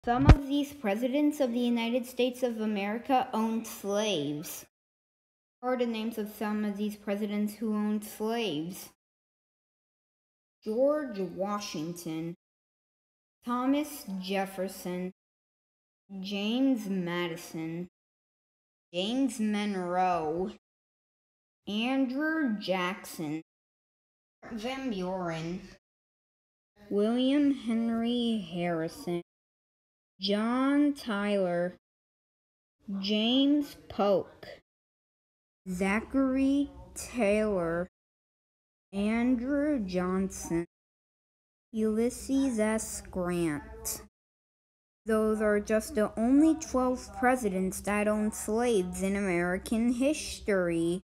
Some of these presidents of the United States of America owned slaves. Here are the names of some of these presidents who owned slaves: George Washington, Thomas Jefferson, James Madison, James Monroe, Andrew Jackson, Van Buren, William Henry Harrison, John Tyler, James Polk, Zachary Taylor, Andrew Johnson, Ulysses S. Grant. Those are just the only 12 presidents that owned slaves in American history.